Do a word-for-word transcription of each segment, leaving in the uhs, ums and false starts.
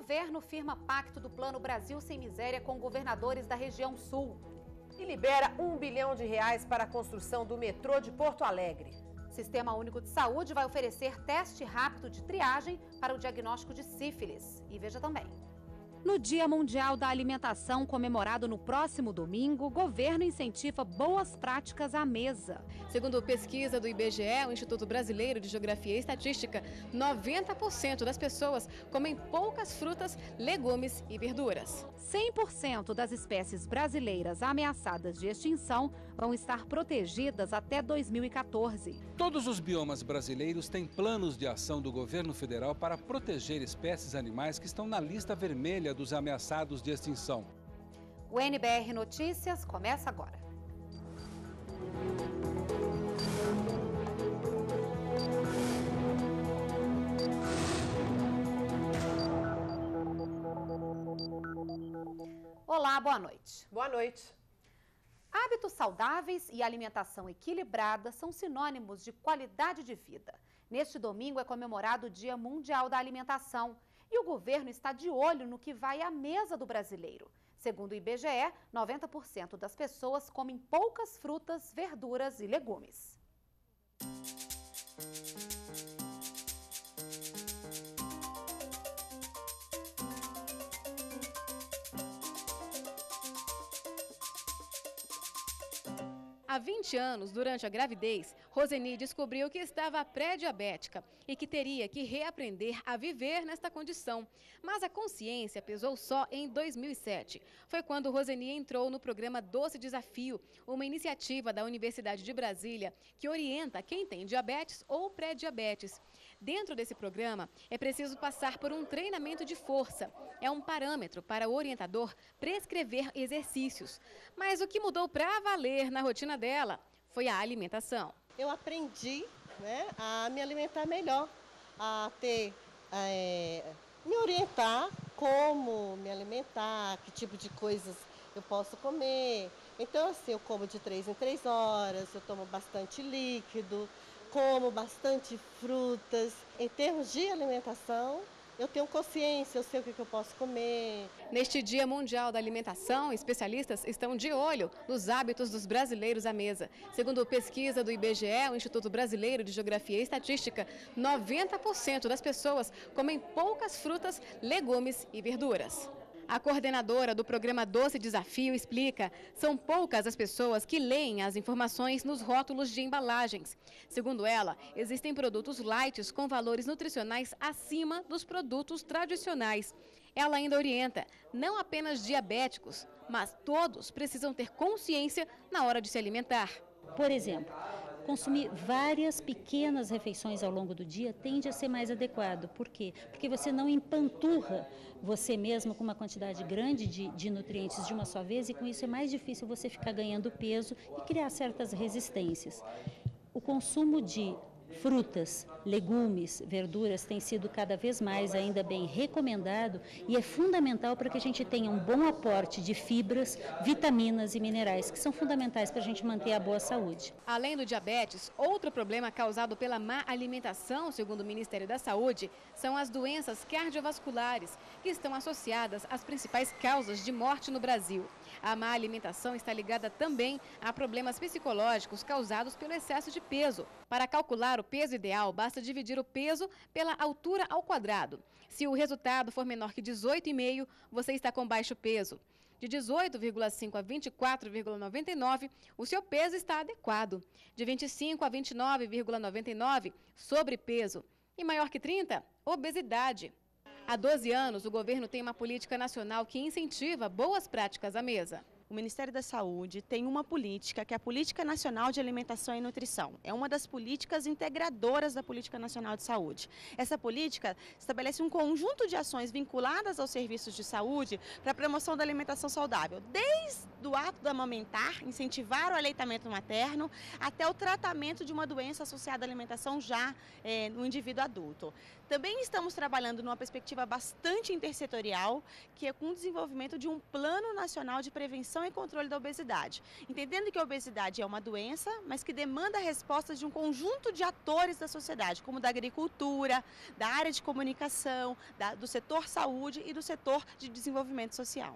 governo firma pacto do Plano Brasil Sem Miséria com governadores da região sul. E libera um bilhão de reais para a construção do metrô de Porto Alegre. Sistema Único de Saúde vai oferecer teste rápido de triagem para o diagnóstico de sífilis. E veja também. No Dia Mundial da Alimentação, comemorado no próximo domingo, o governo incentiva boas práticas à mesa. Segundo pesquisa do I B G E, o Instituto Brasileiro de Geografia e Estatística, noventa por cento das pessoas comem poucas frutas, legumes e verduras. cem por cento das espécies brasileiras ameaçadas de extinção vão estar protegidas até dois mil e quatorze. Todos os biomas brasileiros têm planos de ação do governo federal para proteger espécies animais que estão na lista vermelha dos ameaçados de extinção. O N B R Notícias começa agora. Olá, boa noite. Boa noite. Hábitos saudáveis e alimentação equilibrada são sinônimos de qualidade de vida. Neste domingo é comemorado o Dia Mundial da Alimentação. E o governo está de olho no que vai à mesa do brasileiro. Segundo o I B G E, noventa por cento das pessoas comem poucas frutas, verduras e legumes. Há vinte anos, durante a gravidez, Roseni descobriu que estava pré-diabética e que teria que reaprender a viver nesta condição. Mas a consciência pesou só em dois mil e sete. Foi quando Roseni entrou no programa Doce Desafio, uma iniciativa da Universidade de Brasília que orienta quem tem diabetes ou pré-diabetes. Dentro desse programa, é preciso passar por um treinamento de força. É um parâmetro para o orientador prescrever exercícios. Mas o que mudou para valer na rotina dela foi a alimentação. Eu aprendi, né, a me alimentar melhor, a ter, é, me orientar como me alimentar, que tipo de coisas eu posso comer. Então, assim, eu como de três em três horas, eu tomo bastante líquido, como bastante frutas. Em termos de alimentação, eu tenho consciência, eu sei o que eu posso comer. Neste Dia Mundial da Alimentação, especialistas estão de olho nos hábitos dos brasileiros à mesa. Segundo pesquisa do I B G E, o Instituto Brasileiro de Geografia e Estatística, noventa por cento das pessoas comem poucas frutas, legumes e verduras. A coordenadora do programa Doce Desafio explica, são poucas as pessoas que leem as informações nos rótulos de embalagens. Segundo ela, existem produtos light com valores nutricionais acima dos produtos tradicionais. Ela ainda orienta, não apenas diabéticos, mas todos precisam ter consciência na hora de se alimentar. Por exemplo, consumir várias pequenas refeições ao longo do dia tende a ser mais adequado. Por quê? Porque você não empanturra você mesmo com uma quantidade grande de, de nutrientes de uma só vez e com isso é mais difícil você ficar ganhando peso e criar certas resistências. O consumo de frutas, legumes, verduras tem sido cada vez mais ainda bem recomendado e é fundamental para que a gente tenha um bom aporte de fibras, vitaminas e minerais, que são fundamentais para a gente manter a boa saúde. Além do diabetes, outro problema causado pela má alimentação, segundo o Ministério da Saúde, são as doenças cardiovasculares, que estão associadas às principais causas de morte no Brasil. A má alimentação está ligada também a problemas psicológicos causados pelo excesso de peso. Para calcular o peso ideal, basta dividir o peso pela altura ao quadrado. Se o resultado for menor que dezoito vírgula cinco, você está com baixo peso. De dezoito vírgula cinco a vinte e quatro vírgula noventa e nove, o seu peso está adequado. De vinte e cinco a vinte e nove vírgula noventa e nove, sobrepeso. E maior que trinta, obesidade. Há doze anos, o governo tem uma política nacional que incentiva boas práticas à mesa. O Ministério da Saúde tem uma política, que é a Política Nacional de Alimentação e Nutrição. É uma das políticas integradoras da Política Nacional de Saúde. Essa política estabelece um conjunto de ações vinculadas aos serviços de saúde para a promoção da alimentação saudável, desde o ato de amamentar, incentivar o aleitamento materno, até o tratamento de uma doença associada à alimentação já é, no indivíduo adulto. Também estamos trabalhando numa perspectiva bastante intersetorial, que é com o desenvolvimento de um Plano Nacional de Prevenção e Controle da Obesidade. Entendendo que a obesidade é uma doença, mas que demanda respostas de um conjunto de atores da sociedade, como da agricultura, da área de comunicação, da, do setor saúde e do setor de desenvolvimento social.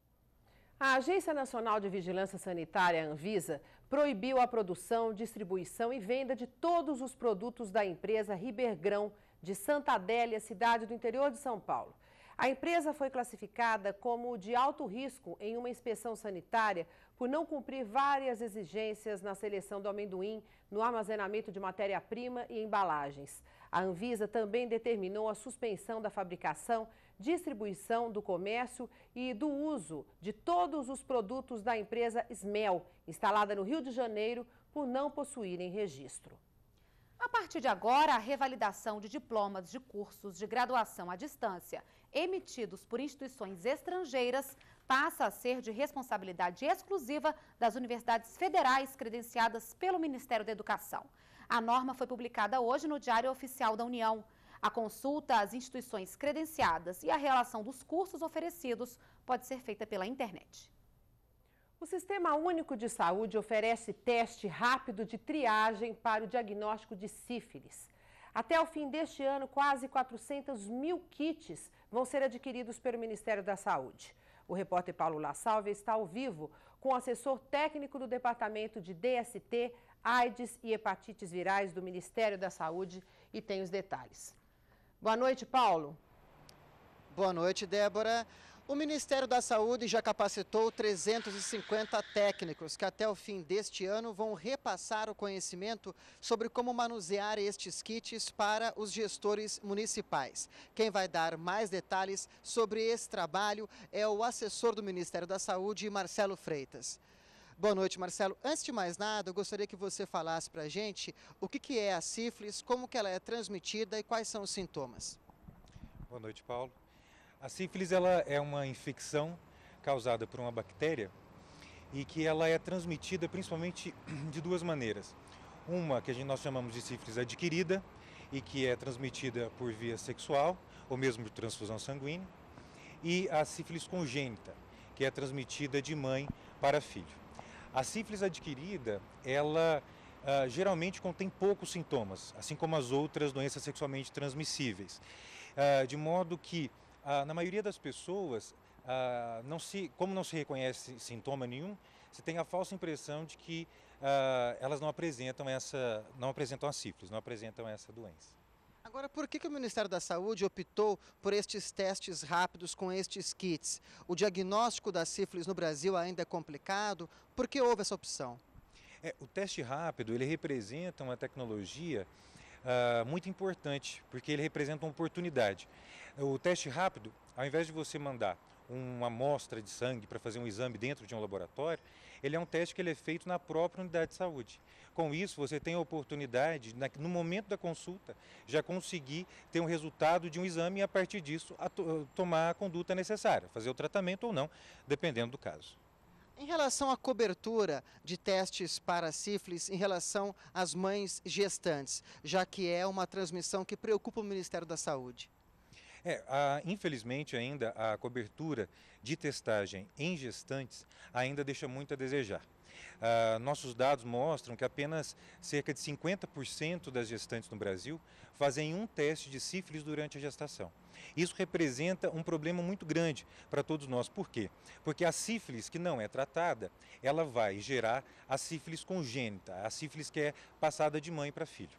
A Agência Nacional de Vigilância Sanitária, Anvisa, proibiu a produção, distribuição e venda de todos os produtos da empresa Ribergrão, de Santa Adélia, cidade do interior de São Paulo. A empresa foi classificada como de alto risco em uma inspeção sanitária por não cumprir várias exigências na seleção do amendoim, no armazenamento de matéria-prima e embalagens. A Anvisa também determinou a suspensão da fabricação, distribuição, do comércio e do uso de todos os produtos da empresa Smel, instalada no Rio de Janeiro, por não possuírem registro. A partir de agora, a revalidação de diplomas de cursos de graduação à distância emitidos por instituições estrangeiras passa a ser de responsabilidade exclusiva das universidades federais credenciadas pelo Ministério da Educação. A norma foi publicada hoje no Diário Oficial da União. A consulta às instituições credenciadas e a relação dos cursos oferecidos pode ser feita pela internet. O Sistema Único de Saúde oferece teste rápido de triagem para o diagnóstico de sífilis. Até o fim deste ano, quase quatrocentos mil kits vão ser adquiridos pelo Ministério da Saúde. O repórter Paulo La Salve está ao vivo com o assessor técnico do Departamento de D S T, AIDS e Hepatites Virais do Ministério da Saúde e tem os detalhes. Boa noite, Paulo. Boa noite, Débora. O Ministério da Saúde já capacitou trezentos e cinquenta técnicos que até o fim deste ano vão repassar o conhecimento sobre como manusear estes kits para os gestores municipais. Quem vai dar mais detalhes sobre esse trabalho é o assessor do Ministério da Saúde, Marcelo Freitas. Boa noite, Marcelo. Antes de mais nada, eu gostaria que você falasse para a gente o que que é a sífilis, como que ela é transmitida e quais são os sintomas. Boa noite, Paulo. A sífilis ela é uma infecção causada por uma bactéria e que ela é transmitida principalmente de duas maneiras. Uma que a gente, nós chamamos de sífilis adquirida e que é transmitida por via sexual ou mesmo por transfusão sanguínea, e a sífilis congênita, que é transmitida de mãe para filho. A sífilis adquirida, ela uh, geralmente contém poucos sintomas, assim como as outras doenças sexualmente transmissíveis, uh, de modo que Ah, na maioria das pessoas, ah, não se, como não se reconhece sintoma nenhum, se tem a falsa impressão de que ah, elas não apresentam, essa, não apresentam a sífilis, não apresentam essa doença. Agora, por que que o Ministério da Saúde optou por estes testes rápidos com estes kits? O diagnóstico da sífilis no Brasil ainda é complicado? Por que houve essa opção? É, o teste rápido, ele representa uma tecnologia Uh, muito importante, porque ele representa uma oportunidade. O teste rápido, ao invés de você mandar uma amostra de sangue para fazer um exame dentro de um laboratório, ele é um teste que ele é feito na própria unidade de saúde. Com isso, você tem a oportunidade, no momento da consulta, já conseguir ter um resultado de um exame e, a partir disso, a to- tomar a conduta necessária, fazer o tratamento ou não, dependendo do caso. Em relação à cobertura de testes para sífilis em relação às mães gestantes, já que é uma transmissão que preocupa o Ministério da Saúde. É, a, infelizmente ainda a cobertura de testagem em gestantes ainda deixa muito a desejar. Ah, nossos dados mostram que apenas cerca de cinquenta por cento das gestantes no Brasil fazem um teste de sífilis durante a gestação. Isso representa um problema muito grande para todos nós. Por quê? Porque a sífilis que não é tratada, ela vai gerar a sífilis congênita, a sífilis que é passada de mãe para filho.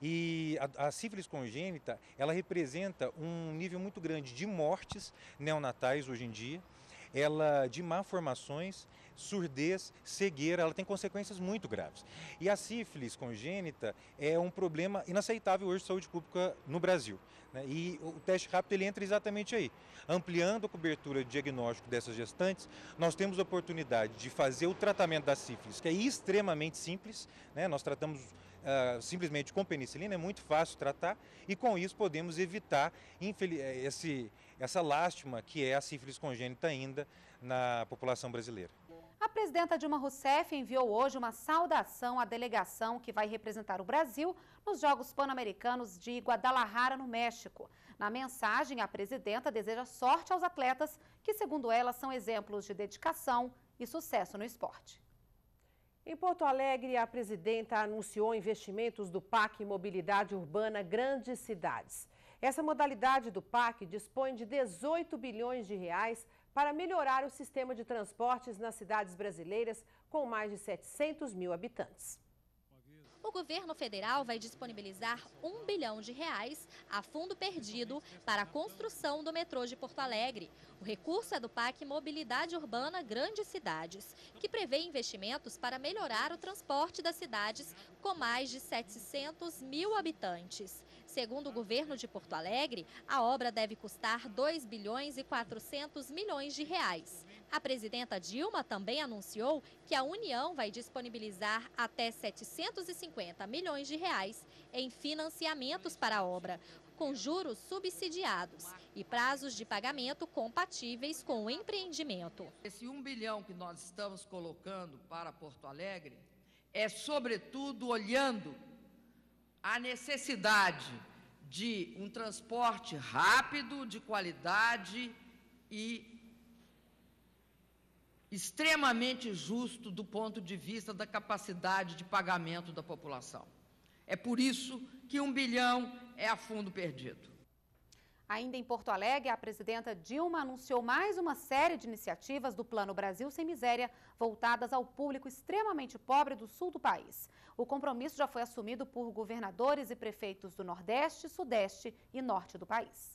E a, a sífilis congênita, ela representa um nível muito grande de mortes neonatais hoje em dia, ela de malformações, surdez, cegueira, ela tem consequências muito graves. E a sífilis congênita é um problema inaceitável hoje de saúde pública no Brasil, né? E o teste rápido ele entra exatamente aí. Ampliando a cobertura de diagnóstico dessas gestantes, nós temos a oportunidade de fazer o tratamento da sífilis, que é extremamente simples, né? Nós tratamos uh, simplesmente com penicilina, é muito fácil tratar, e com isso podemos evitar esse, essa lástima que é a sífilis congênita ainda na população brasileira. A A presidenta Dilma Rousseff enviou hoje uma saudação à delegação que vai representar o Brasil nos Jogos Pan-Americanos de Guadalajara, no México. Na mensagem, a presidenta deseja sorte aos atletas que, segundo ela, são exemplos de dedicação e sucesso no esporte. Em Porto Alegre, a presidenta anunciou investimentos do P A C Mobilidade Urbana Grandes Cidades. Essa modalidade do P A C dispõe de dezoito bilhões de reais para melhorar o sistema de transportes nas cidades brasileiras com mais de setecentos mil habitantes. O governo federal vai disponibilizar um bilhão de reais a fundo perdido para a construção do metrô de Porto Alegre. O recurso é do P A C Mobilidade Urbana Grandes Cidades, que prevê investimentos para melhorar o transporte das cidades com mais de setecentos mil habitantes. Segundo o governo de Porto Alegre, a obra deve custar dois bilhões e quatrocentos milhões de reais. A presidenta Dilma também anunciou que a União vai disponibilizar até setecentos e cinquenta milhões de reais em financiamentos para a obra, com juros subsidiados e prazos de pagamento compatíveis com o empreendimento. Esse um bilhão que nós estamos colocando para Porto Alegre é, sobretudo, olhando a necessidade de um transporte rápido, de qualidade e extremamente justo do ponto de vista da capacidade de pagamento da população. É por isso que um bilhão é a fundo perdido. Ainda em Porto Alegre, a presidenta Dilma anunciou mais uma série de iniciativas do Plano Brasil Sem Miséria, voltadas ao público extremamente pobre do sul do país. O compromisso já foi assumido por governadores e prefeitos do Nordeste, Sudeste e Norte do país.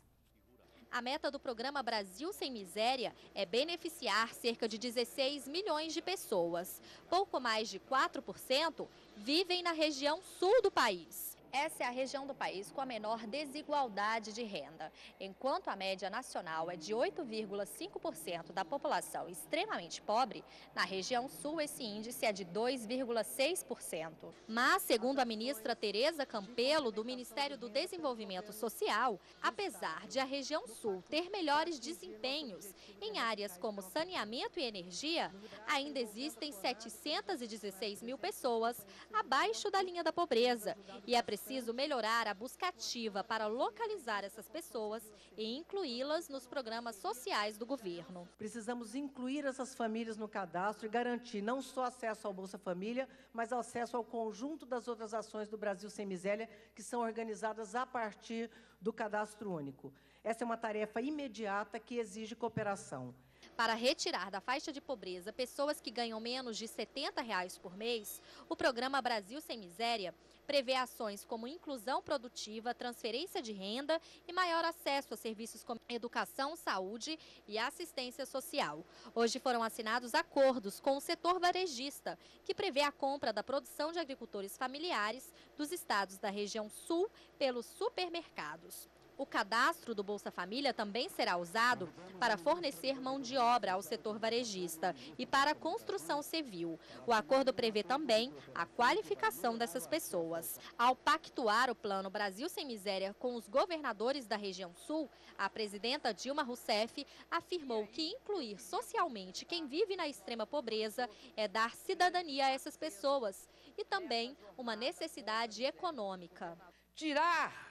A meta do programa Brasil Sem Miséria é beneficiar cerca de dezesseis milhões de pessoas. Pouco mais de quatro por cento vivem na região sul do país. Essa é a região do país com a menor desigualdade de renda. Enquanto a média nacional é de oito vírgula cinco por cento da população extremamente pobre, na região sul esse índice é de dois vírgula seis por cento. Mas, segundo a ministra Tereza Campelo, do Ministério do Desenvolvimento Social, apesar de a região sul ter melhores desempenhos em áreas como saneamento e energia, ainda existem setecentos e dezesseis mil pessoas abaixo da linha da pobreza e é preciso preciso melhorar a busca ativa para localizar essas pessoas e incluí-las nos programas sociais do governo. Precisamos incluir essas famílias no cadastro e garantir não só acesso ao Bolsa Família, mas acesso ao conjunto das outras ações do Brasil Sem Miséria, que são organizadas a partir do Cadastro Único. Essa é uma tarefa imediata que exige cooperação. Para retirar da faixa de pobreza pessoas que ganham menos de setenta reais por mês, o programa Brasil Sem Miséria prevê ações como inclusão produtiva, transferência de renda e maior acesso a serviços como educação, saúde e assistência social. Hoje foram assinados acordos com o setor varejista, que prevê a compra da produção de agricultores familiares dos estados da região sul pelos supermercados. O cadastro do Bolsa Família também será usado para fornecer mão de obra ao setor varejista e para a construção civil. O acordo prevê também a qualificação dessas pessoas. Ao pactuar o Plano Brasil Sem Miséria com os governadores da região sul, a presidenta Dilma Rousseff afirmou que incluir socialmente quem vive na extrema pobreza é dar cidadania a essas pessoas e também uma necessidade econômica. Tirar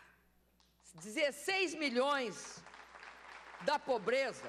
dezesseis milhões da pobreza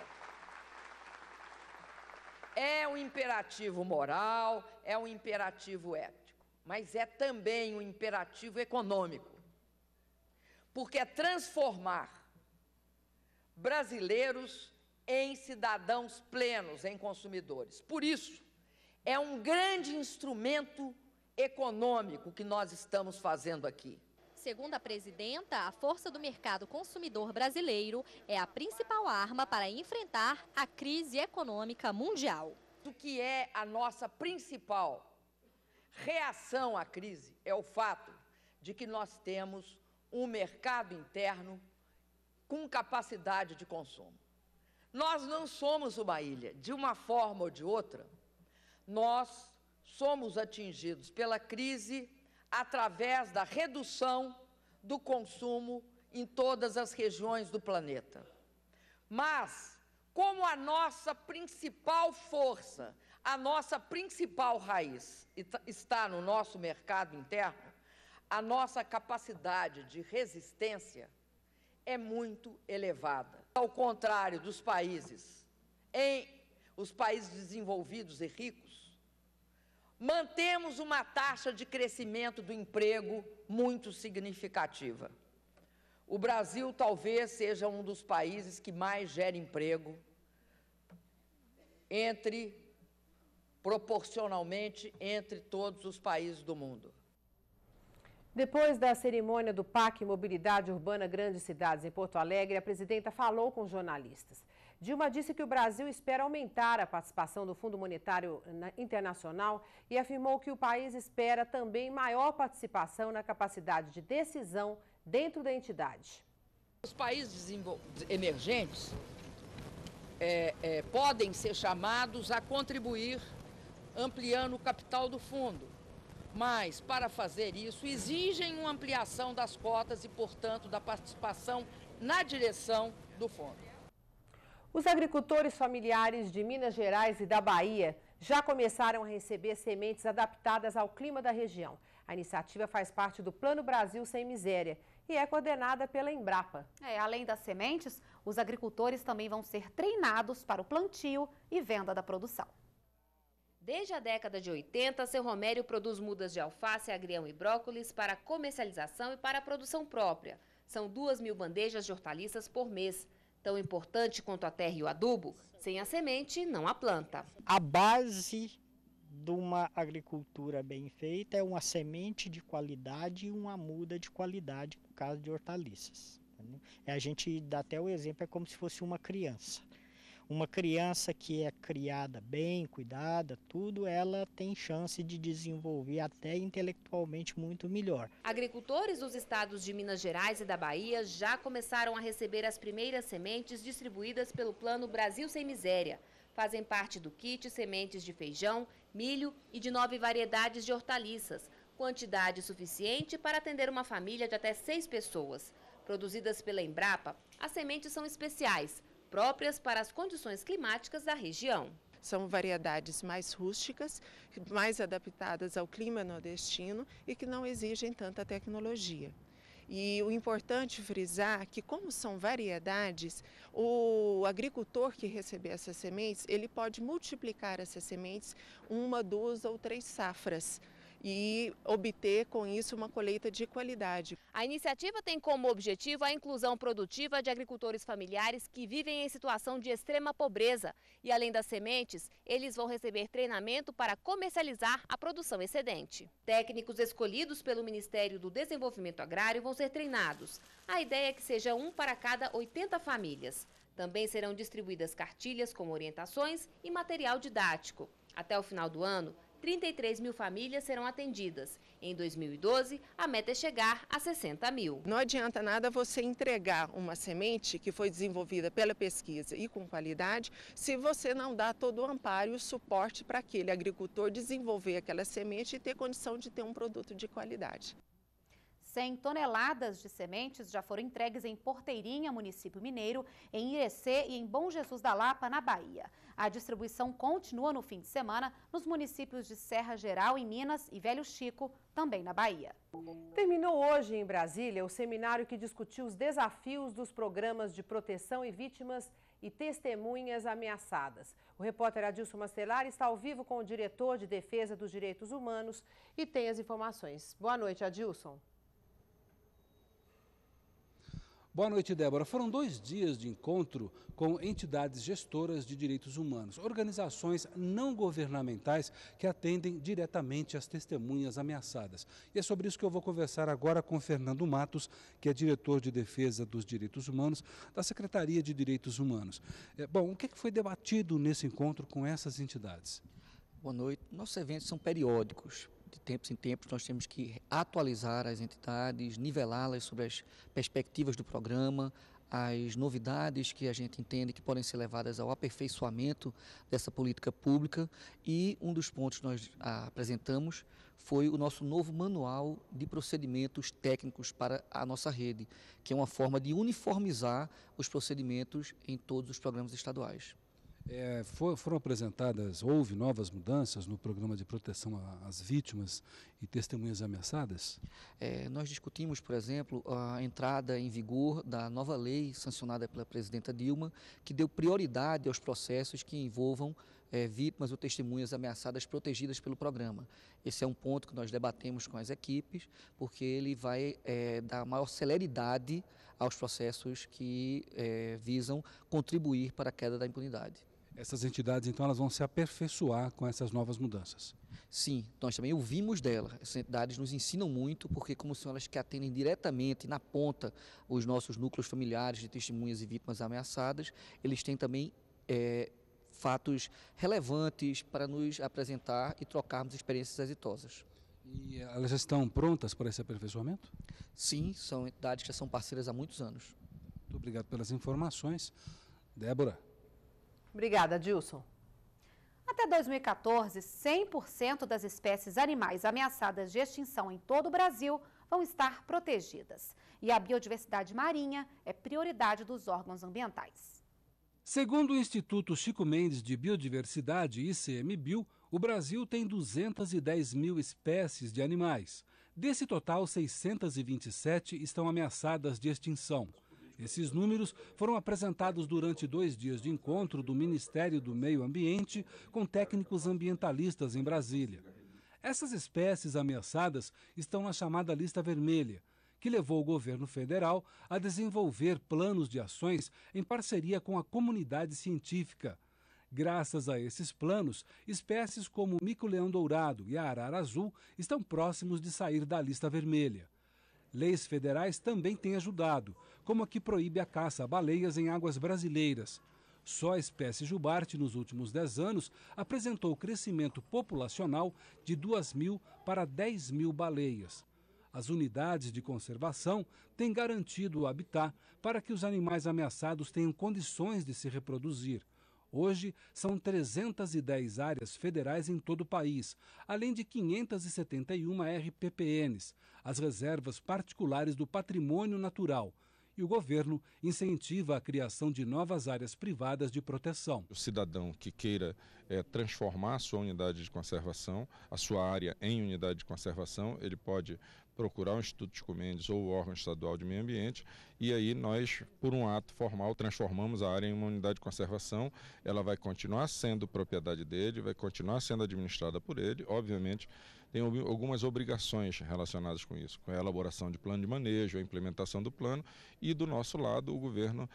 é um imperativo moral, é um imperativo ético, mas é também um imperativo econômico, porque é transformar brasileiros em cidadãos plenos, em consumidores. Por isso, é um grande instrumento econômico que nós estamos fazendo aqui. Segundo a presidenta, a força do mercado consumidor brasileiro é a principal arma para enfrentar a crise econômica mundial. O que é a nossa principal reação à crise é o fato de que nós temos um mercado interno com capacidade de consumo. Nós não somos uma ilha. De uma forma ou de outra, nós somos atingidos pela crise através da redução do consumo em todas as regiões do planeta. Mas, como a nossa principal força, a nossa principal raiz está no nosso mercado interno, a nossa capacidade de resistência é muito elevada. Ao contrário dos países, em os países desenvolvidos e ricos, mantemos uma taxa de crescimento do emprego muito significativa. O Brasil talvez seja um dos países que mais gera emprego, entre, proporcionalmente, entre todos os países do mundo. Depois da cerimônia do P A C Mobilidade Urbana Grandes Cidades em Porto Alegre, a presidenta falou com jornalistas. Dilma disse que o Brasil espera aumentar a participação do Fundo Monetário Internacional e afirmou que o país espera também maior participação na capacidade de decisão dentro da entidade. Os países emergentes é, é, podem ser chamados a contribuir ampliando o capital do fundo, mas para fazer isso exigem uma ampliação das cotas e, portanto, da participação na direção do fundo. Os agricultores familiares de Minas Gerais e da Bahia já começaram a receber sementes adaptadas ao clima da região. A iniciativa faz parte do Plano Brasil Sem Miséria e é coordenada pela Embrapa. É, além das sementes, os agricultores também vão ser treinados para o plantio e venda da produção. Desde a década de oitenta, seu Romério produz mudas de alface, agrião e brócolis para comercialização e para a produção própria. São duas mil bandejas de hortaliças por mês. Tão importante quanto a terra e o adubo, sem a semente não há planta. A base de uma agricultura bem feita é uma semente de qualidade e uma muda de qualidade, no caso de hortaliças. A gente dá até o exemplo, é como se fosse uma criança. Uma criança que é criada bem, cuidada, tudo, ela tem chance de desenvolver até intelectualmente muito melhor. Agricultores dos estados de Minas Gerais e da Bahia já começaram a receber as primeiras sementes distribuídas pelo Plano Brasil Sem Miséria. Fazem parte do kit sementes de feijão, milho e de nove variedades de hortaliças, quantidade suficiente para atender uma família de até seis pessoas. Produzidas pela Embrapa, as sementes são especiais, próprias para as condições climáticas da região. São variedades mais rústicas, mais adaptadas ao clima nordestino e que não exigem tanta tecnologia. E o importante frisar que, como são variedades, o agricultor que receber essas sementes, ele pode multiplicar essas sementes uma, duas ou três safras e obter com isso uma colheita de qualidade. A iniciativa tem como objetivo a inclusão produtiva de agricultores familiares que vivem em situação de extrema pobreza. E além das sementes, eles vão receber treinamento para comercializar a produção excedente. Técnicos escolhidos pelo Ministério do Desenvolvimento Agrário vão ser treinados. A ideia é que seja um para cada oitenta famílias. Também serão distribuídas cartilhas com orientações e material didático. Até o final do ano, trinta e três mil famílias serão atendidas. Em dois mil e doze, a meta é chegar a sessenta mil. Não adianta nada você entregar uma semente que foi desenvolvida pela pesquisa e com qualidade, se você não dá todo o amparo e o suporte para aquele agricultor desenvolver aquela semente e ter condição de ter um produto de qualidade. cem toneladas de sementes já foram entregues em Porteirinha, município mineiro, em Irecê e em Bom Jesus da Lapa, na Bahia. A distribuição continua no fim de semana nos municípios de Serra Geral, em Minas, e Velho Chico, também na Bahia. Terminou hoje em Brasília o seminário que discutiu os desafios dos programas de proteção e vítimas e testemunhas ameaçadas. O repórter Adilson Mastelar está ao vivo com o diretor de Defesa dos Direitos Humanos e tem as informações. Boa noite, Adilson. Boa noite, Débora. Foram dois dias de encontro com entidades gestoras de direitos humanos, organizações não governamentais que atendem diretamente as testemunhas ameaçadas. E é sobre isso que eu vou conversar agora com Fernando Matos, que é diretor de Defesa dos Direitos Humanos da Secretaria de Direitos Humanos. É, bom, o que foi debatido nesse encontro com essas entidades? Boa noite. Nossos eventos são periódicos. De tempos em tempos, nós temos que atualizar as entidades, nivelá-las sobre as perspectivas do programa, as novidades que a gente entende que podem ser levadas ao aperfeiçoamento dessa política pública. E um dos pontos que nós apresentamos foi o nosso novo manual de procedimentos técnicos para a nossa rede, que é uma forma de uniformizar os procedimentos em todos os programas estaduais. É, for, foram apresentadas, houve novas mudanças no programa de proteção às vítimas e testemunhas ameaçadas? É, nós discutimos, por exemplo, a entrada em vigor da nova lei sancionada pela presidenta Dilma, que deu prioridade aos processos que envolvam é, vítimas ou testemunhas ameaçadas protegidas pelo programa. Esse é um ponto que nós debatemos com as equipes, porque ele vai é, dar maior celeridade aos processos que é, visam contribuir para a queda da impunidade. Essas entidades, então, elas vão se aperfeiçoar com essas novas mudanças? Sim, nós também ouvimos delas. Essas entidades nos ensinam muito, porque como são elas que atendem diretamente, na ponta, os nossos núcleos familiares de testemunhas e vítimas ameaçadas, eles têm também é, fatos relevantes para nos apresentar e trocarmos experiências exitosas. E elas já estão prontas para esse aperfeiçoamento? Sim, são entidades que já são parceiras há muitos anos. Muito obrigado pelas informações. Débora. Obrigada, Dilson. Até dois mil e quatorze, cem por cento das espécies animais ameaçadas de extinção em todo o Brasil vão estar protegidas. E a biodiversidade marinha é prioridade dos órgãos ambientais. Segundo o Instituto Chico Mendes de Biodiversidade, I C M B I O, o Brasil tem duzentas e dez mil espécies de animais. Desse total, seiscentas e vinte e sete estão ameaçadas de extinção. Esses números foram apresentados durante dois dias de encontro do Ministério do Meio Ambiente com técnicos ambientalistas em Brasília. Essas espécies ameaçadas estão na chamada lista vermelha, que levou o governo federal a desenvolver planos de ações em parceria com a comunidade científica. Graças a esses planos, espécies como o mico-leão-dourado e a arara azul estão próximos de sair da lista vermelha. Leis federais também têm ajudado, como a que proíbe a caça a baleias em águas brasileiras. Só a espécie jubarte, nos últimos dez anos, apresentou crescimento populacional de duas mil para dez mil baleias. As unidades de conservação têm garantido o habitat para que os animais ameaçados tenham condições de se reproduzir. Hoje, são trezentas e dez áreas federais em todo o país, além de quinhentas e setenta e uma R P P Ns, as reservas particulares do patrimônio natural. E o governo incentiva a criação de novas áreas privadas de proteção. O cidadão que queira é, transformar a sua unidade de conservação, a sua área em unidade de conservação, ele pode procurar o Instituto Chico Mendes ou o órgão estadual de meio ambiente, e aí nós, por um ato formal, transformamos a área em uma unidade de conservação. Ela vai continuar sendo propriedade dele, vai continuar sendo administrada por ele, obviamente tem algumas obrigações relacionadas com isso, com a elaboração de plano de manejo, a implementação do plano, e do nosso lado o governo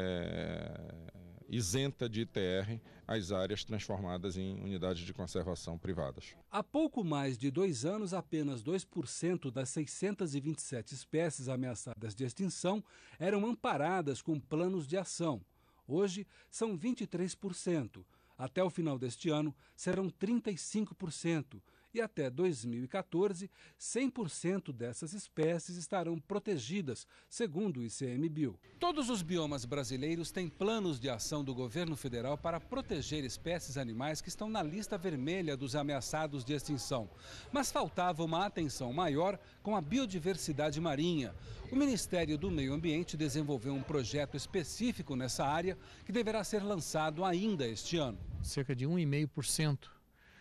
é, isenta de I T R as áreas transformadas em unidades de conservação privadas. Há pouco mais de dois anos, apenas dois por cento das seiscentas e vinte e sete espécies ameaçadas de extinção eram amparadas com planos de ação. Hoje, são vinte e três por cento. Até o final deste ano, serão trinta e cinco por cento. E até dois mil e quatorze, cem por cento dessas espécies estarão protegidas, segundo o I C M B I O. Todos os biomas brasileiros têm planos de ação do governo federal para proteger espécies animais que estão na lista vermelha dos ameaçados de extinção. Mas faltava uma atenção maior com a biodiversidade marinha. O Ministério do Meio Ambiente desenvolveu um projeto específico nessa área que deverá ser lançado ainda este ano. Cerca de um vírgula cinco por cento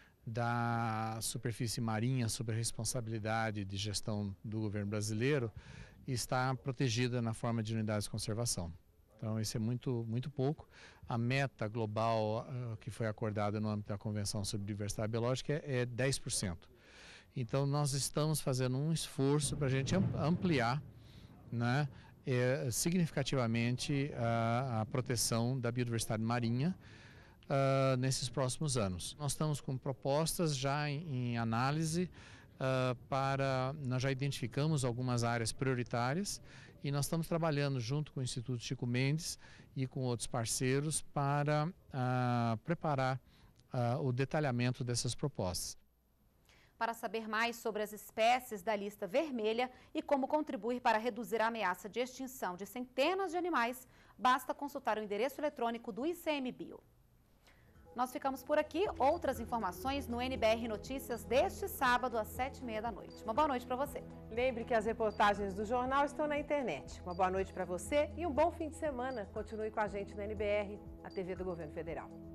da superfície marinha sob a responsabilidade de gestão do governo brasileiro está protegida na forma de unidades de conservação. Então isso é muito, muito pouco. A meta global uh, que foi acordada no âmbito da Convenção sobre Diversidade Biológica é, é dez por cento. Então nós estamos fazendo um esforço para a gente ampliar, né, é, significativamente a, a proteção da biodiversidade marinha Uh, nesses próximos anos. Nós estamos com propostas já em, em análise uh, para, nós já identificamos algumas áreas prioritárias e nós estamos trabalhando junto com o Instituto Chico Mendes e com outros parceiros para uh, preparar uh, o detalhamento dessas propostas. Para saber mais sobre as espécies da lista vermelha e como contribuir para reduzir a ameaça de extinção de centenas de animais, basta consultar o endereço eletrônico do I C M B I O. Nós ficamos por aqui. Outras informações no N B R Notícias deste sábado às sete e meia da noite. Uma boa noite para você. Lembre que as reportagens do jornal estão na internet. Uma boa noite para você e um bom fim de semana. Continue com a gente no N B R, a T V do Governo Federal.